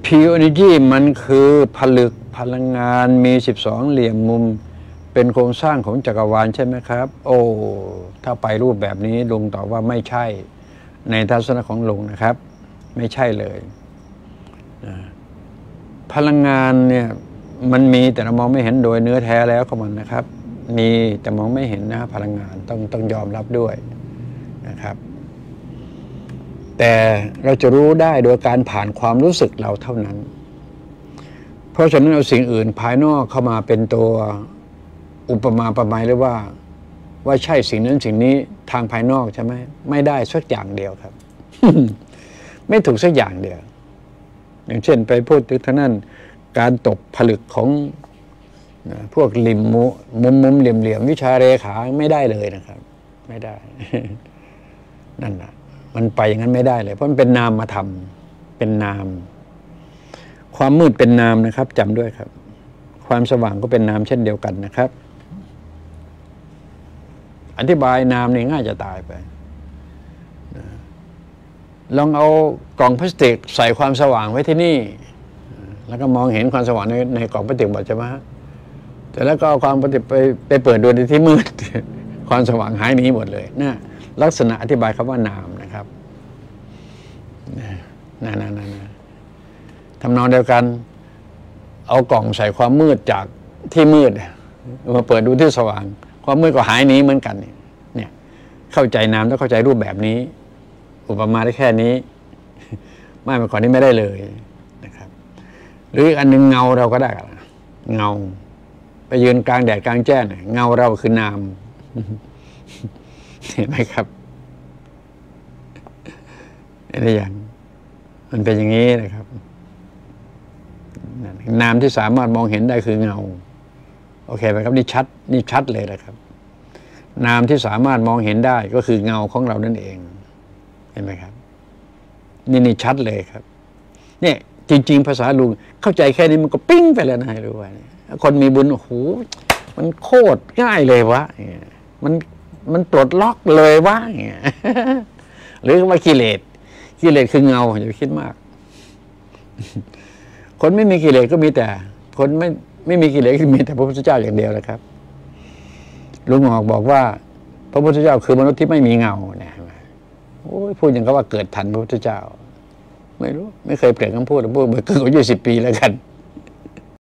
Pure Energy มันคือผลึกพลังงานมี12เหลี่ยมมุมเป็นโครงสร้างของจักรวาลใช่ไหมครับโอ้ถ้าไปรูปแบบนี้ลุงตอบว่าไม่ใช่ในทัศนะของลุงนะครับไม่ใช่เลยพลังงานเนี่ยมันมีแต่เรามองไม่เห็นโดยเนื้อแท้แล้วของมันนะครับมีแต่มองไม่เห็นนะพลังงานต้องยอมรับด้วยนะครับแต่เราจะรู้ได้โดยการผ่านความรู้สึกเราเท่านั้นเพราะฉะนั้นเอาสิ่งอื่นภายนอกเข้ามาเป็นตัวอุปมาประไมยหรือว่าใช่สิ่งนั้นสิ่งนี้ทางภายนอกใช่ไหมไม่ได้สักอย่างเดียวครับ ไม่ถูกสักอย่างเดียวอย่างเช่นไปพูดถึงท่านั้นการตกผลึกของพวกมุมเหลี่ยมวิชาเรขาไม่ได้เลยนะครับไม่ได้ นั่นแหละมันไปอย่างนั้นไม่ได้เลยเพราะมันเป็นนามธรรมเป็นนามความมืดเป็นนามนะครับจำด้วยครับความสว่างก็เป็นนามเช่นเดียวกันนะครับอธิบายนามนี่ง่ายจะตายไปลองเอากล่องพลาสติกใส่ความสว่างไว้ที่นี่แล้วก็มองเห็นความสว่างในกล่องพลาสติกบอกใช่ไหมแต่แล้วก็เอาความพลาสติกไปเปิดดูในที่มืด ความสว่างหายหนีหมดเลยนะลักษณะอธิบายคำว่านามนะครับทำนองเดียวกันเอากล่องใส่ความมืดจากที่มืดมาเปิดดูที่สว่างความมืดก็หายหนีเหมือนกันเนี่ยเข้าใจนามแล้วเข้าใจรูปแบบนี้อุปมาได้แค่นี้ไม่เมื่อก่อนนี้ไม่ได้เลยนะครับหรืออีกอันหนึ่งเงาเราก็ได้เงาไปยืนกลางแดดกลางแจ้งเงาเราคือนามเห็นไหมครับนี่อย่างมันเป็นอย่างนี้นะครับนามที่สามารถมองเห็นได้คือเงาโอเคไหมครับนี่ชัดเลยนะครับนามที่สามารถมองเห็นได้ก็คือเงาของเรานั่นเองเห็นไหมครับนี่ชัดเลยครับเนี่ยจริงๆภาษาลุงเข้าใจแค่นี้มันก็ปิ้งไปแล้วนะรู้ว่าคนมีบุญโอ้โหมันโคตรง่ายเลยวะมันปลดล็อกเลยวะหรือว่ากิเลสคือเงาอย่าไปคิดมากคนไม่มีกิเลสก็มีแต่คนไม่มีกิเลสก็มีแต่พระพุทธเจ้าอย่างเดียวนะครับ ลุงหอกบอกว่าพระพุทธเจ้าคือมนุษย์ที่ไม่มีเงาเนี่ยโอ้ยพูดอย่างเขาว่าเกิดทันพระพุทธเจ้าไม่รู้ไม่เคยเปลี่ยนคำพูดพูดเมื่อเกินกว่า20 ปีแล้วกัน